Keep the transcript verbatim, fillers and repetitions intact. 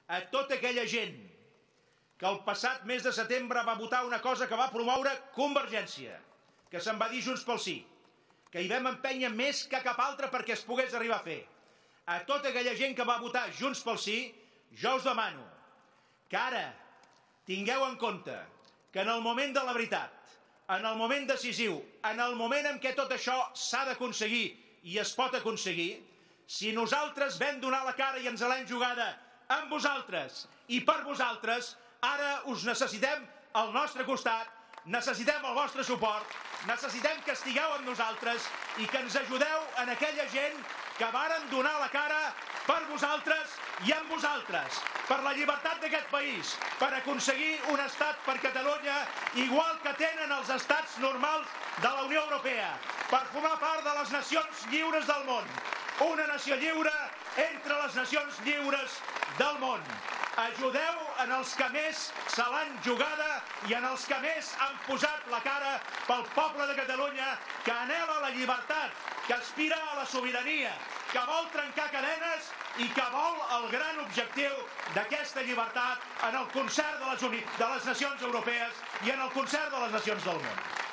a tota aquella gent que el passat mes de setembre va votar una cosa que va promoure Convergència, que se'n va dir Junts pel Sí, que hi vam empènyer més que cap altre perquè es pogués arribar a fer. A tota aquella gent que va votar Junts pel Sí, jo us demano que ara tingueu en compte que en el moment de la veritat, en el moment decisiu, en el moment en què tot això s'ha d'aconseguir i es pot aconseguir, si nosaltres vam donar la cara i ens l'hem jugada amb vosaltres i per vosaltres, ara us necessitem al nostre costat, necessitem el vostre suport, necessitem que estigueu amb nosaltres i que ens ajudeu en aquella gent que varen donar la cara per vosaltres i amb vosaltres, per la llibertat d'aquest país, per aconseguir un estat per Catalunya igual que tenen els estats normals de la Unió Europea, per formar part de les nacions lliures del món, una nació lliure entre les nacions lliures del món. Ajudeu en els que més se l'han jugada i en els que més han posat la cara pel poble de Catalunya, que anhela la llibertat, que aspira a la sobirania, que vol trencar cadenes i que vol el gran objectiu d'aquesta llibertat en el concert de les, de les nacions europees i en el concert de les nacions del món.